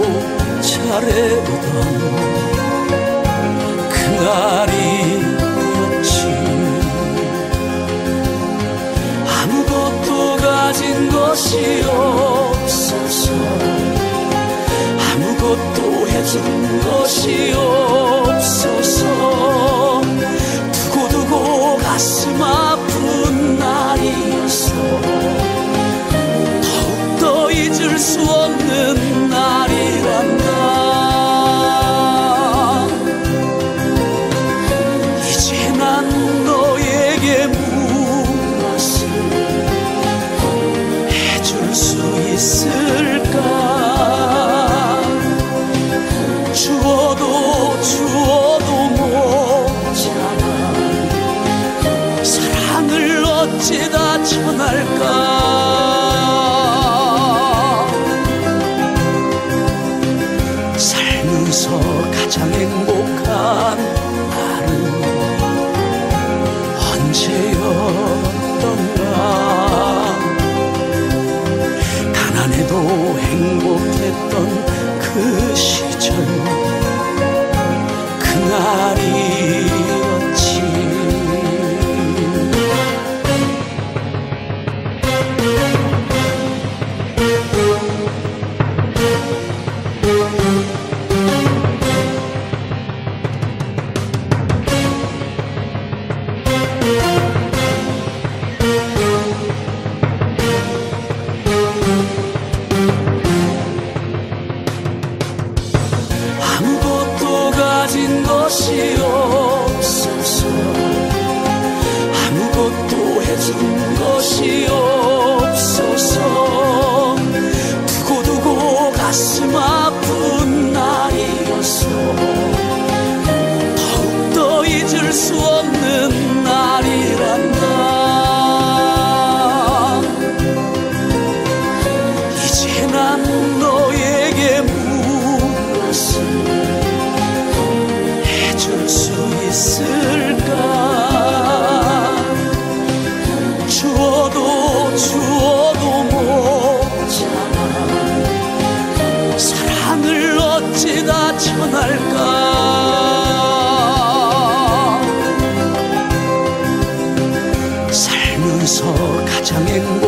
잘해보던 그날이었지. 아무것도 가진 것이 없어서 아무것도 해준 것이 없어서 두고두고 가슴 아픈 날이었어. 더욱더 잊을 수 없는 날이란다. 이제 난 너에게 무엇을 해줄 수 있을까? 주어도 모자란 사랑을 어찌다 전할까? 살면서 가장 행복한 날은 언제였던가? 가난해도 행복했던 그 시절, 그날이었지. 아무것도 가진 것이 없어서 아무것도 해준 것이 없어서 두고두고 가슴 아픈 날이었어. 더욱더 잊을 수 없는 날이란다. 이제 난 너에게 무엇을 해줄 수 있을까? 주어도 모자란 사랑을 어찌다 전할까? 살면서 가장 행복한